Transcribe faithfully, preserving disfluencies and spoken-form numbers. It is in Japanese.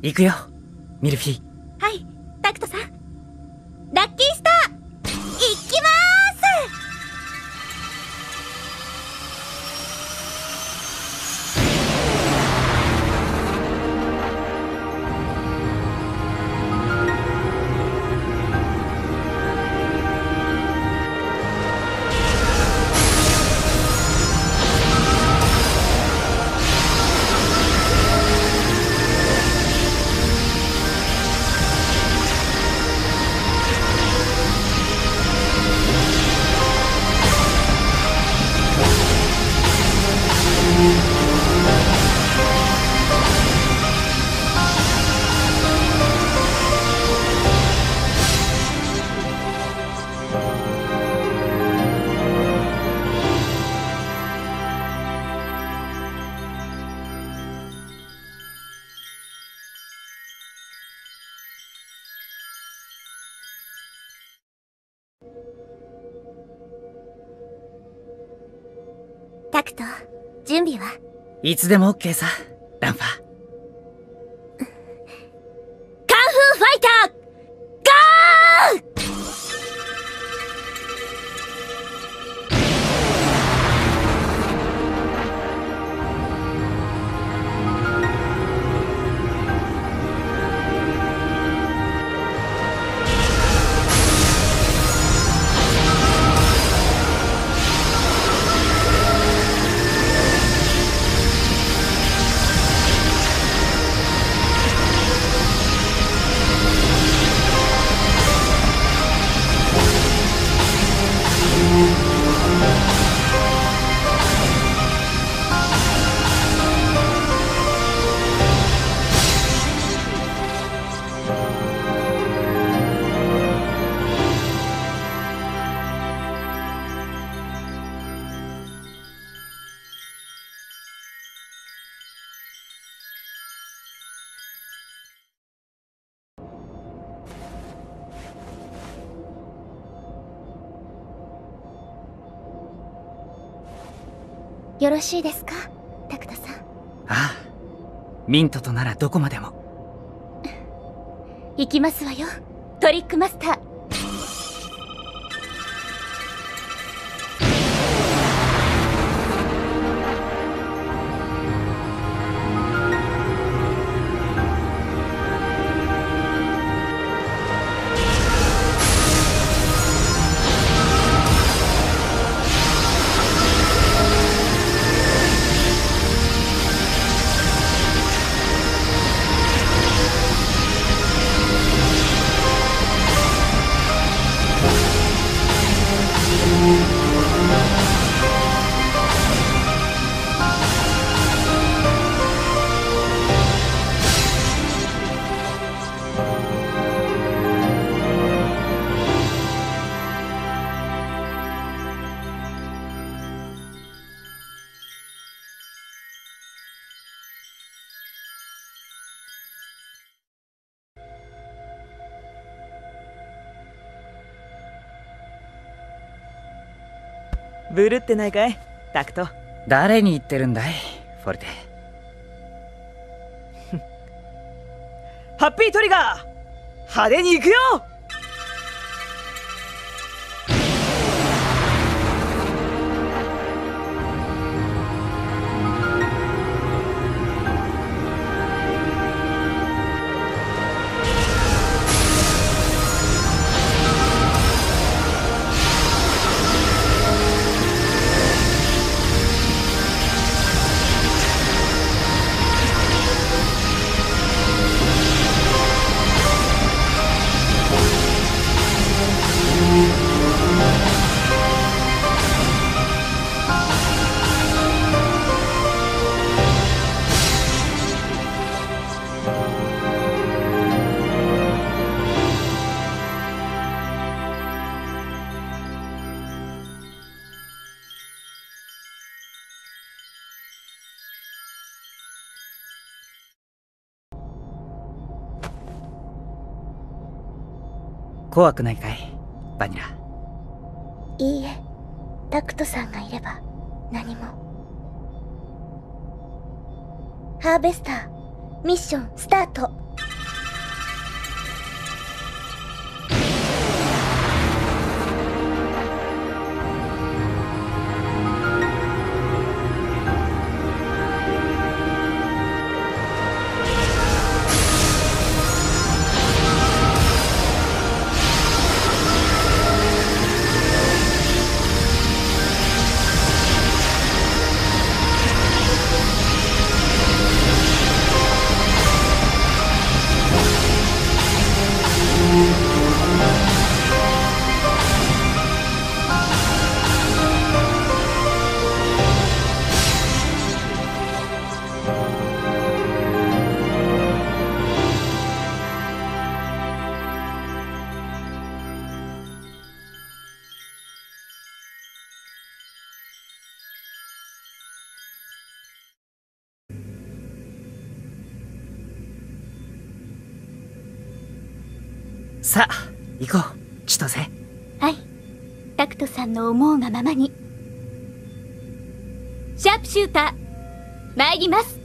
行くよミルフィー。 はい、タクトさん。ラッキースター行きまーす。タクト、準備はいつでも OK さ、ランファ。 カンフーファイターゴー！よろしいですか、タクトさん。 ああ、ミントとならどこまでも。 行きますわよ、トリックマスター。 ブルってないかいタクト。 誰に言ってるんだいフォルテ。 ハッピートリガー派手に行くよ。 怖くないかいバニラ。 いいえ、タクトさんがいれば何も。ハーベスターミッションスタート。 さあ行こう千歳。 はい、タクトさんの思うがままに。シャープシューター参ります。